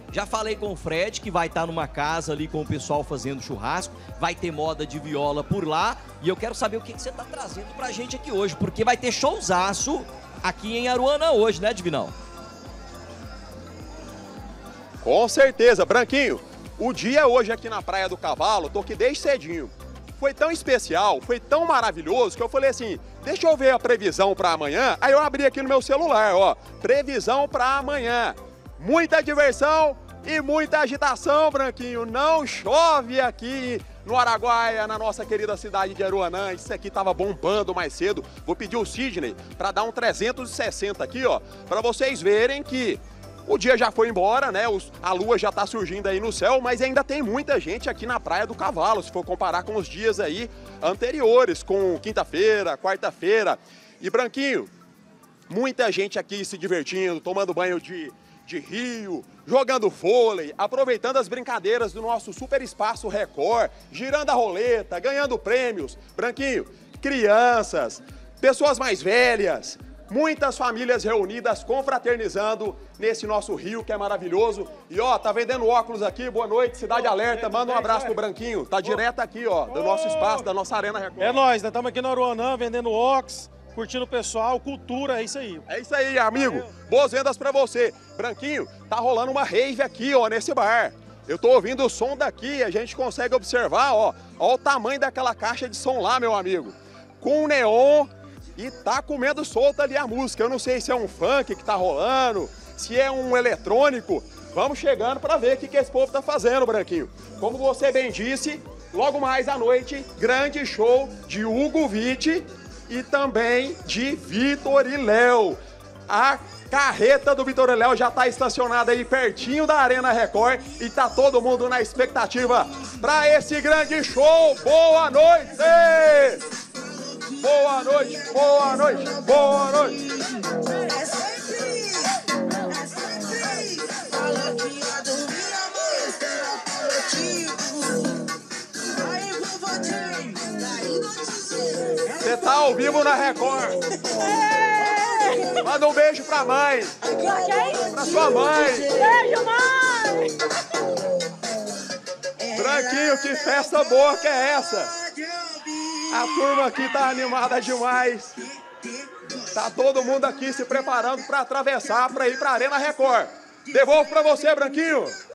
Já falei com o Fred, que vai estar numa casa ali com o pessoal fazendo churrasco, vai ter moda de viola por lá, e eu quero saber o que você tá trazendo pra gente aqui hoje, porque vai ter showzaço aqui em Aruanã hoje, né, Divinão? Com certeza, Branquinho. O dia hoje aqui na Praia do Cavalo, tô aqui desde cedinho. Foi tão especial, foi tão maravilhoso que eu falei assim, deixa eu ver a previsão para amanhã. Aí eu abri aqui no meu celular, ó, previsão para amanhã. Muita diversão e muita agitação, Branquinho. Não chove aqui no Araguaia, na nossa querida cidade de Aruanã. Isso aqui tava bombando mais cedo. Vou pedir o Sidney para dar um 360 aqui, ó, para vocês verem que o dia já foi embora, né? A lua já tá surgindo aí no céu, mas ainda tem muita gente aqui na Praia do Cavalo, se for comparar com os dias aí anteriores, com quinta-feira, quarta-feira. E Branquinho, muita gente aqui se divertindo, tomando banho de rio, jogando vôlei, aproveitando as brincadeiras do nosso Super Espaço Record, girando a roleta, ganhando prêmios. Branquinho, crianças, pessoas mais velhas, muitas famílias reunidas, confraternizando nesse nosso rio que é maravilhoso. E ó, tá vendendo óculos aqui, boa noite, Cidade Alerta, manda um abraço pro Branquinho. Tá direto aqui, ó, do nosso espaço, da nossa Arena Record. É nóis, nós estamos aqui na Aruanã, vendendo óculos, curtindo o pessoal, cultura, é isso aí. É isso aí, amigo. Boas vendas pra você. Branquinho, tá rolando uma rave aqui, ó, nesse bar. Eu tô ouvindo o som daqui, a gente consegue observar, ó o tamanho daquela caixa de som lá, meu amigo. Com neon. E tá comendo solta ali a música. Eu não sei se é um funk que tá rolando, se é um eletrônico. Vamos chegando para ver o que esse povo tá fazendo, Branquinho. Como você bem disse, logo mais à noite, grande show de Hugo Vitti e também de Vitor e Léo. A carreta do Vitor e Léo já tá estacionada aí pertinho da Arena Record e tá todo mundo na expectativa para esse grande show. Boa noite! Boa noite, boa noite, boa noite. Você tá ao vivo na Record. Manda um beijo pra mãe. Pra sua mãe. Beijo, mãe. Branquinho, que festa boa que é essa? A turma aqui tá animada demais. Tá todo mundo aqui se preparando para atravessar, para ir para a Arena Record. Devolvo para você, Branquinho.